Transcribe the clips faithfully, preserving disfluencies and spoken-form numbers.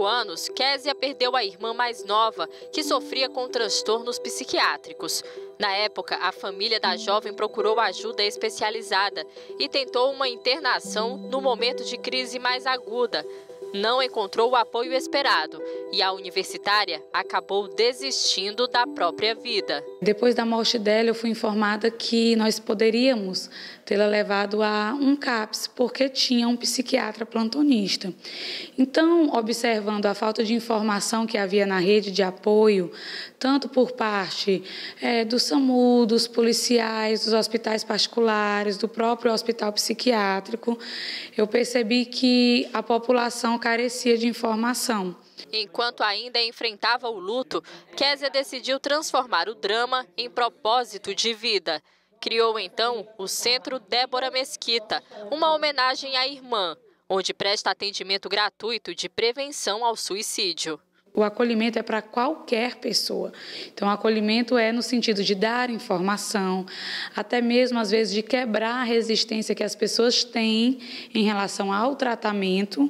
cinco anos, Késia perdeu a irmã mais nova, que sofria com transtornos psiquiátricos. Na época, a família da jovem procurou ajuda especializada e tentou uma internação no momento de crise mais aguda. Não encontrou o apoio esperado e a universitária acabou desistindo da própria vida. Depois da morte dela, eu fui informada que nós poderíamos tê-la levado a um CAPS, porque tinha um psiquiatra plantonista. Então, observando a falta de informação que havia na rede de apoio, tanto por parte é, do SAMU, dos policiais, dos hospitais particulares, do próprio hospital psiquiátrico, eu percebi que a população carecia de informação. Enquanto ainda enfrentava o luto, Késia decidiu transformar o drama em propósito de vida. Criou então o Centro Débora Mesquita, uma homenagem à irmã, onde presta atendimento gratuito de prevenção ao suicídio. O acolhimento é para qualquer pessoa. Então, o acolhimento é no sentido de dar informação, até mesmo, às vezes, de quebrar a resistência que as pessoas têm em relação ao tratamento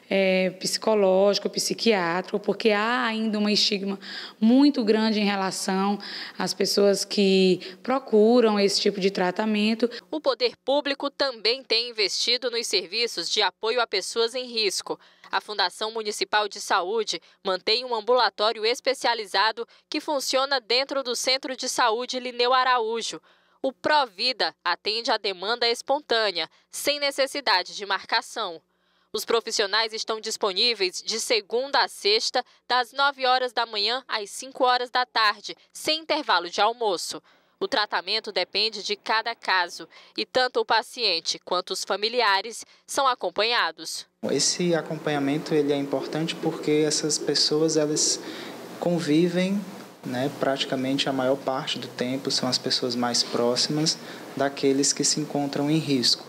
é, psicológico, psiquiátrico, porque há ainda um estigma muito grande em relação às pessoas que procuram esse tipo de tratamento. O poder público também tem investido nos serviços de apoio a pessoas em risco. A Fundação Municipal de Saúde mantém um ambulatório especializado que funciona dentro do Centro de Saúde Lineu Araújo. O Provida atende à demanda espontânea, sem necessidade de marcação. Os profissionais estão disponíveis de segunda a sexta, das nove horas da manhã às cinco horas da tarde, sem intervalo de almoço. O tratamento depende de cada caso e tanto o paciente quanto os familiares são acompanhados. Esse acompanhamento ele é importante porque essas pessoas elas convivem, né, praticamente a maior parte do tempo, são as pessoas mais próximas daqueles que se encontram em risco.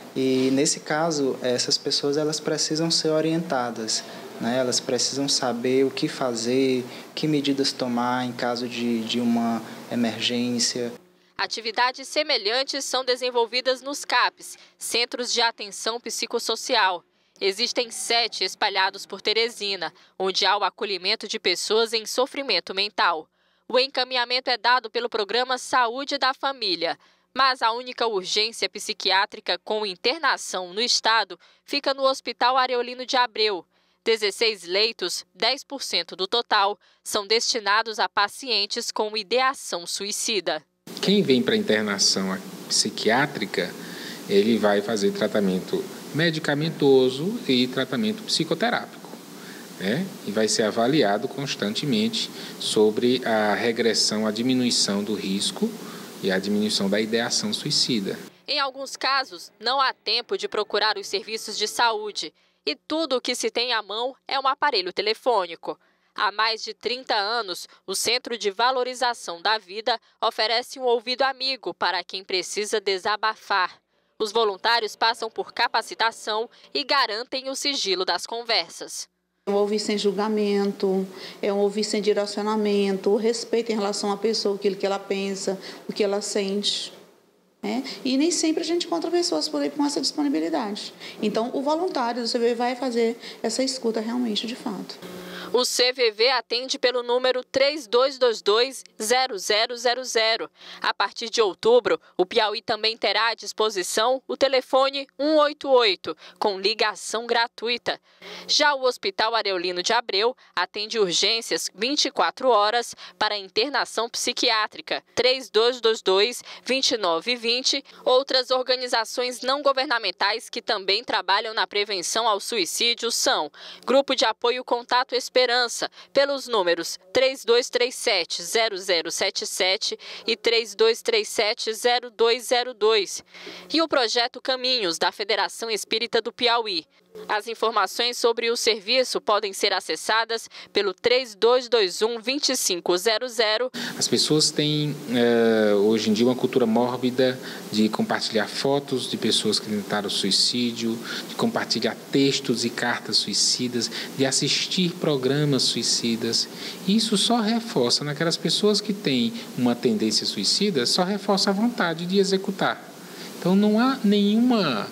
E nesse caso, essas pessoas elas precisam ser orientadas, né? Elas precisam saber o que fazer, que medidas tomar em caso de, de uma emergência. Atividades semelhantes são desenvolvidas nos CAPs, Centros de Atenção Psicossocial. Existem sete espalhados por Teresina, onde há o acolhimento de pessoas em sofrimento mental. O encaminhamento é dado pelo programa Saúde da Família. Mas a única urgência psiquiátrica com internação no estado fica no Hospital Areolino de Abreu. dezesseis leitos, dez por cento do total, são destinados a pacientes com ideação suicida. Quem vem para internação psiquiátrica, ele vai fazer tratamento medicamentoso e tratamento psicoterápico, né? E vai ser avaliado constantemente sobre a regressão, a diminuição do risco e a diminuição da ideação suicida. Em alguns casos, não há tempo de procurar os serviços de saúde e tudo o que se tem à mão é um aparelho telefônico. Há mais de trinta anos, o Centro de Valorização da Vida oferece um ouvido amigo para quem precisa desabafar. Os voluntários passam por capacitação e garantem o sigilo das conversas. É um ouvir sem julgamento, é um ouvir sem direcionamento, o respeito em relação à pessoa, aquilo que ela pensa, o que ela sente. Né? E nem sempre a gente encontra pessoas por aí com essa disponibilidade. Então, o voluntário do C V V vai fazer essa escuta realmente, de fato. O C V V atende pelo número três dois dois dois, zero zero zero zero. A partir de outubro, o Piauí também terá à disposição o telefone um oito oito, com ligação gratuita. Já o Hospital Areolino de Abreu atende urgências vinte e quatro horas para internação psiquiátrica, três dois dois dois, dois nove dois zero. Outras organizações não governamentais que também trabalham na prevenção ao suicídio são Grupo de Apoio Contato Esperança, pelos números três dois três sete, zero zero sete sete e três dois três sete, zero dois zero dois. E o Projeto Caminhos, da Federação Espírita do Piauí. As informações sobre o serviço podem ser acessadas pelo três dois dois um, dois cinco zero zero. As pessoas têm, uh, hoje em dia, uma cultura mórbida de compartilhar fotos de pessoas que tentaram suicídio, de compartilhar textos e cartas suicidas, de assistir programas suicidas. Isso só reforça, naquelas pessoas que têm uma tendência suicida, só reforça a vontade de executar. Então não há nenhuma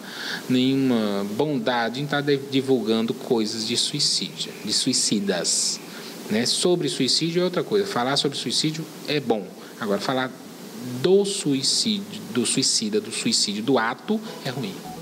nenhuma bondade em estar divulgando coisas de suicídio, de suicidas. Né? Sobre suicídio é outra coisa. Falar sobre suicídio é bom. Agora, falar do suicídio, do suicida, do suicídio, do ato, é ruim.